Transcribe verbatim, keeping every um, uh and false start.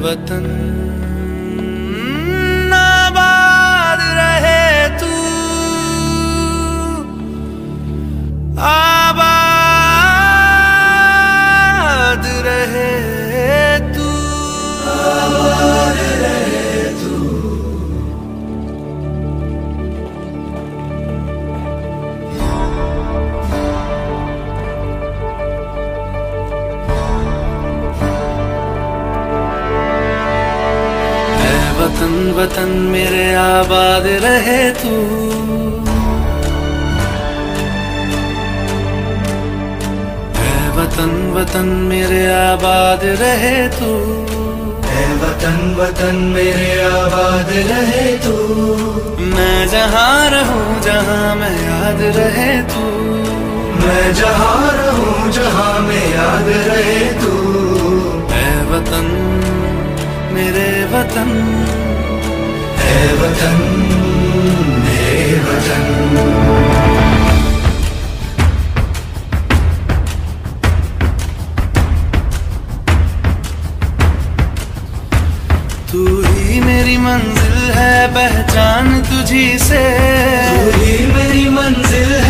वतन आबाद रहे तू, आबाद रहे तू, आबाद रहे तू। वतन वतन मेरे आबाद रहे तू, ऐ वतन वतन मेरे आबाद रहे तू, ऐ वतन वतन मेरे आबाद रहे तू। मैं जहाँ रहूँ जहाँ मैं याद रहे तू, मैं जहाँ रहूँ जहाँ मैं याद रहे तू। ऐ वतन मेरे वतन, ऐ वतन मेरे वतन। तू ही मेरी मंजिल है, पहचान तुझी से, तू ही मेरी मंजिल